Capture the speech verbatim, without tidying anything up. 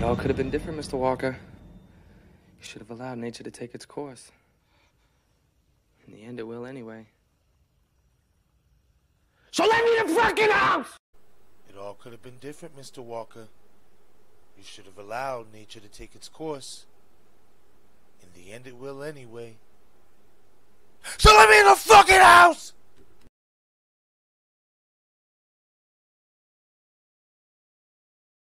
all could have been different, Mister Walker. You should have allowed nature to take its course. In the end, it will anyway. So let me the fucking house! It all could have been different, Mister Walker. You should have allowed nature to take its course. In the end, it will anyway. So let me in the fucking house!